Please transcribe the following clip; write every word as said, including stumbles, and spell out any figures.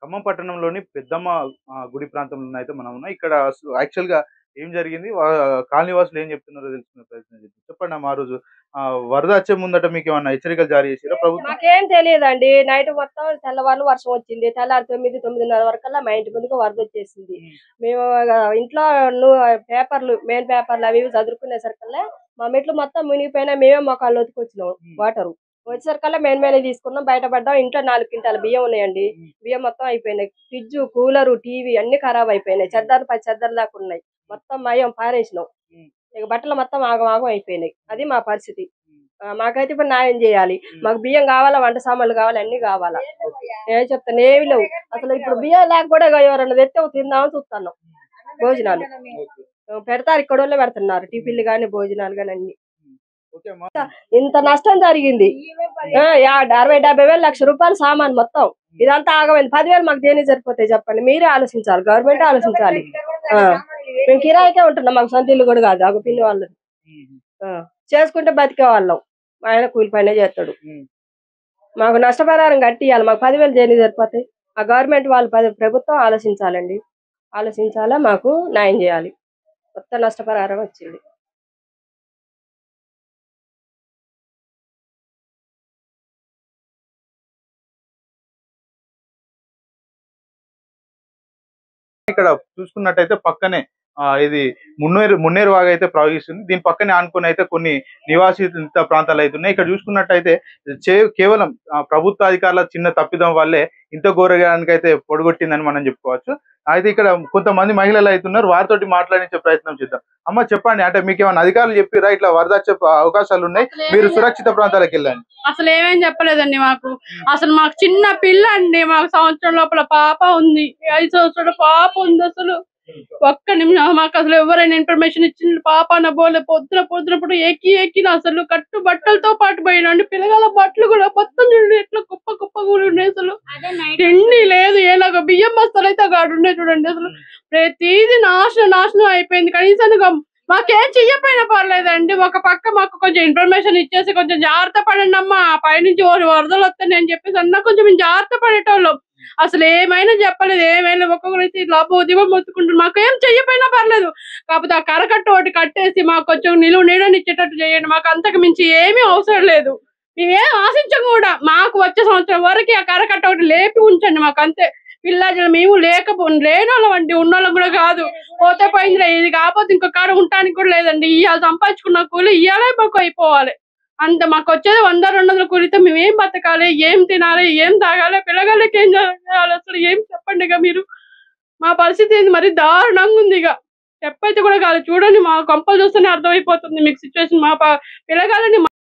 ఖమ్మం పట్టణంలోని పెద్దమ్మ ఆహ్, గుడి ప్రాంతంలో అయితే మనం ఉన్నాం. ఇక్కడ అసలు యాక్చువల్‌గా ఏం జరిగింది? వా కాలనీ వాసులు ఏం చెప్తున్నారో తెలుసుకునే ప్రయత్నం చేద్దాం. చెప్పండమ్మా ఆ రోజు ఆహ్, వరద వచ్చే ముందట మీకేమన్నా హెచ్చరికలు జారీ చేసిర్రా ప్రభుత్వం? మాకేం తెలీదండి. నైట్ మొత్తం తెల్లవార్లు వర్షం వచ్చింది. తెల్లారి తొమ్మిది, తొమ్మిదిన్నర వరకల్లా మా ఇంటి ముందుకు వరదొచ్చేసింది. హ్మ్. మేము ఇగ ఇంట్లో ను పేపర్లు మెయిన్ పేపర్లు అవి ఇవి చదురుకునేసరికల్లా మా మెట్లు మొత్తం మునిగిపోయినాయి. మేమే మొఖాలు లోతుకొచ్చినాం హ్మ్. వాటరు. వచ్చేసరికల్లా మెయిన్ మెయిన్‌వి తీసుకున్నాం. బయట పడ్డాం. ఇంట్లో నాలుగు క్వింటాల బియ్యం ఉన్నాయండి. హ్మ్. బియ్యం మొత్తం అయిపోయినాయి. ఫ్రిడ్జు, కూలరు, టీవీ అన్నీ ఖరాబ్ అయిపోయినాయి. చెద్దార్లు పది చెద్దార్లు దాకా ఉన్నాయి. హ్మ్. మొత్తం మయం పారేసినాం. హ్మ్. ఇక బట్టలు మొత్తం ఆగమాగం అయిపోయినాయి. అది మా పరిస్థితి. హ్మ్. ఆ! మాకైతే ఇప్పుడు న్యాయం చేయాలి. హ్మ్. మాకు బియ్యం కావాలా, వంట సామాన్లు కావాలా, అన్నీ కావాలా. ఓకే. నేను చెప్తాను ఏమి లేవు. అసలు ఇప్పుడు బియ్యం లేక కూడా ఇగ ఎవరన్నా తెస్తే తిందామని చూస్తున్నాం. భోజనాలు. ఓకే. ఆహ్, పెడతారు ఇక్కడోళ్ళే పెడుతున్నారు. టిఫిన్‌లు గాని, భోజనాలు గాని అన్ని. హ్మ్. ఓకే అమ్మా. ఇంత నష్టం జరిగింది. ఆ! యాడ్ అరవై, డెబ్బై వేలు లక్ష రూపాయలు సామాను మొత్తం. ఇదంతా ఆగమైంది. పది వేలు మాకు దేనికి సరిపోతాయి చెప్పండి. మీరే ఆలోచించాలి. గవర్నమెంటే ఆలోచించాలి. ఆ! మేము కిరాయికే ఉంటున్నాం. మాకు సొంత ఇల్లు కూడా కాదు. అగో పిన్ని వాళ్ళది. హుహు. ఆ! చేసుకుంటే బతికేవాళ్ళం. మా ఆయన కూలి పనే చేస్తాడు. హ్మ్. మాకు నష్టపరిహారం కట్టియాలి. మాకు పది వేలు దేనికి సరిపోతాయి? ఆ గవర్నమెంట్ వాళ్ళు పది ప్రభుత్వం ఆలోచించాలండి. ఆలోచించాలా మాకు న్యాయం చేయాలి. మొత్తం నష్టపరిహారం వచ్చింది. ఇక్కడ చూసుకున్నట్టయితే పక్కనే ఆహ్, ఇది మున్నేరు మున్నేరు వాగైతే ప్రవహిస్తుంది. దీని పక్కనే ఆనుకొని అయితే కొన్ని నివాసిత ప్రాంతాలైతే ఉన్నాయి. ఇక్కడ చూసుకున్నట్టయితే చే కేవలం ఆహ్, ప్రభుత్వ అధికారుల చిన్న తప్పిదం వల్లే ఇంత ఘోరగానికైతే పొడగొట్టిందని మనం చెప్పుకోవచ్చు. అయితే ఇక్కడ కొంతమంది మహిళలైతున్నారు. వారితోటి మాట్లాడించే ప్రయత్నం చేద్దాం. అమ్మ చెప్పండి. అంటే మీకేమన్నా అధికారులు చెప్పిర్రా? ఇట్లా వరద వచ్చే ప అవకాశాలున్నాయి. మీరు సురక్షిత ప్రాంతాలకెళ్ళండి. అసలు ఏమేం చెప్పలేదండి మాకు. అసలు మాకు చిన్న పిల్ల అండి. మాకు సంవత్సరం లోపల పాప ఉంది. ఐదు సంవత్సరాల పాప ఉంది అసలు. ఒక్క నిమిషం మాకు అసలు ఎవరైనా ఇన్ఫర్మేషన్ ఇచ్చిన పాప అనబోలే పొద్దున పొద్దునప్పుడు ఎక్కి ఎక్కిన అసలు కట్టు బట్టలతో పాటు పోయినండి. పిల్లగాల బట్టలు కూడా మొత్తం చూడండి ఎట్లా కుప్ప కుప్ప కూడా ఉన్నాయి అసలు. తిండి లేదు ఏలాగ బియ్యం బస్తాలు అయితే అక్కడ ఉన్నాయి చూడండి అసలు. ప్రతిదీ నాశనం నాశనం అయిపోయింది. కనీసం మాకేం చెయ్యపోయినా పర్లేదండి. ఒక పక్క మాకు కొంచెం ఇన్ఫర్మేషన్ ఇచ్చేసి కొంచెం జాగ్రత్త పడండి అమ్మా పైనుంచి వరదలు వస్తాయి అని చెప్పేసి అన్నా కొంచెం మేము జాగ్రత్త పడేటోళ్ళం. అసలు ఏమైనా చెప్పలేదు. ఏమైనా ఒక్కొక్కరైతే ఇట్లా దివం మొత్తుకుంటారు. మాకేం చెయ్యపోయినా పర్లేదు. కాకపోతే ఆ కరకట్ట ఒకటి కట్టేసి మాకు కొంచెం నిలువ నీడనిచ్చేటట్టు చేయండి. మాకు అంతకు మించి ఏమీ అవసరం లేదు. మేమేం ఆశించం కూడా. మాకు వచ్చే సంవత్సరం వరకు ఆ కరకట్ట ఒకటి లేపి ఉంచండి మాకు అంతే. పిల్ల మేము లేకపో లేనోళ్ళం అండి. ఉన్నోళ్ళం కూడా కాదు. పోతే పోయిందిలే ఇది కాకపోతే ఇంకో కాడ ఉండటానికి కూడా లేదండి. ఇవాళ సంపాదించుకున్న కూలి ఇవాళే మాకు అయిపోవాలి. అంత మాకు వచ్చేది వంద రెండు వందల కూలితో మేము ఏం బతకాలి, ఏం తినాలి, ఏం తాగాలి, పిల్లగాళ్ళకి ఏం చేయాలి అసలు ఏం చెప్పండి ఇక మీరు. మా పరిస్థితి ఏంది మరి దారుణంగా ఉంది. ఇక చెప్పైతే కూడా కాదు చూడండి మా కొంపలు చూస్తేనే అర్థమైపోతుంది మీకు సిచ్యువేషన్. మా పిల్లగాళ్ళని